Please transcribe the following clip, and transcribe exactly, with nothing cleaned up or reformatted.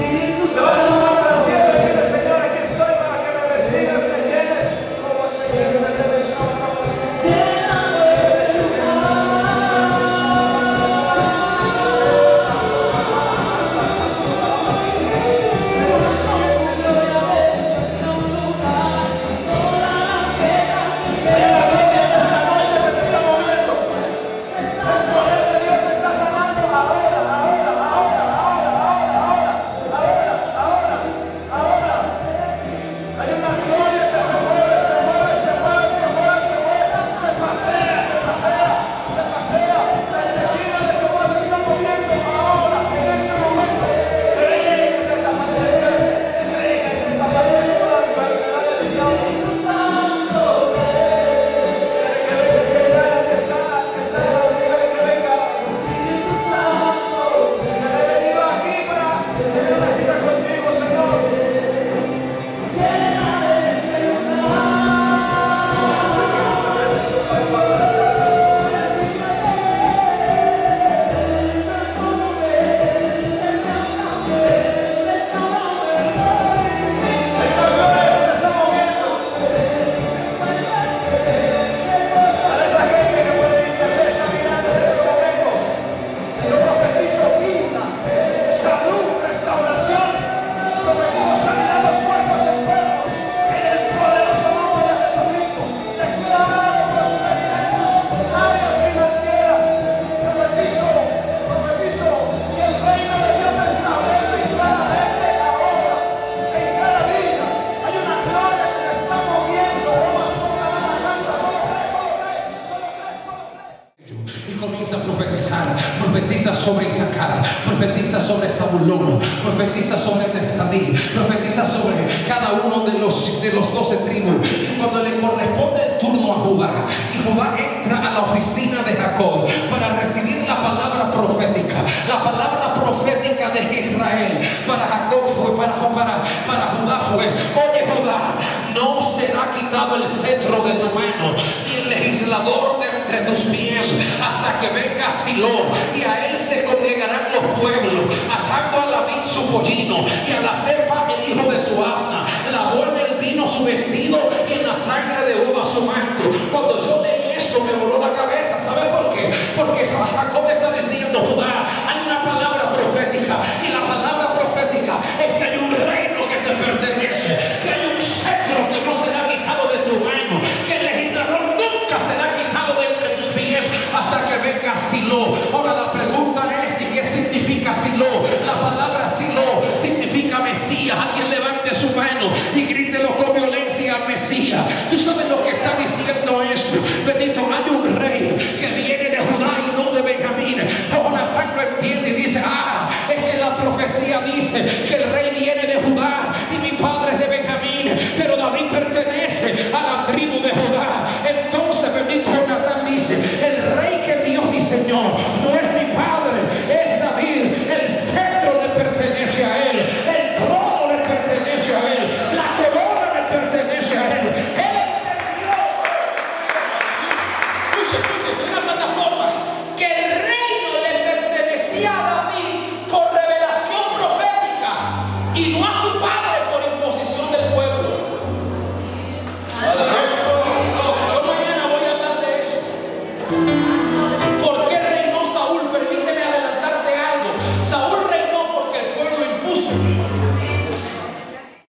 Profetiza sobre Isaacar, profetiza sobre Zabulón, profetiza sobre Neftalí, profetiza sobre cada uno de los, de los doce tribus. Y cuando le corresponde el turno a Judá, y Judá entra a la oficina de Jacob para recibir la palabra profética, la palabra profética de Israel para Jacob fue, para, para, para Judá fue: oye Judá, no será quitado el cetro de tu mano, ni el legislador de entre tus pies, hasta que venga Silo, y a él se congregarán los pueblos, atando a la vid su pollino, y a la cepa el hijo de su asna, la buena el vino su vestido, y en la sangre de uva su manto. Cuando yo leí eso me voló la cabeza. ¿Sabe por qué? Porque Jacob está diciendo: Judá, hay una palabra profética, y la palabra profética es que hay un reino que te pertenece, que hay un cetro que no será quitado de tu mano, que el legislador nunca será quitado de entre tus pies hasta que venga Silo. Ahora la pregunta es: ¿y qué significa Silo? La palabra Silo significa Mesías. Alguien levante su mano y grítelo con violencia: Mesías. ¿Tú sabes lo que está diciendo esto? Bendito, hay un rey que viene de Judá y no de Benjamín. Jonatán lo entiende y dice: ah, es que la profecía dice que el rey viene de Judá y mi padre es de Benjamín, pero David pertenece a la tribu de Judá. Entonces, bendito, Jonatán dice: el rey que Dios diseñó no es mi padre, es David. El cetro le pertenece a él, el trono le pertenece a él, la corona le pertenece a él. Él entendió, escuche, escuche, en la plataforma, que el reino le pertenecía a David por revelación profética y no a su padre por imposición del pueblo. No, yo mañana voy a hablar de eso.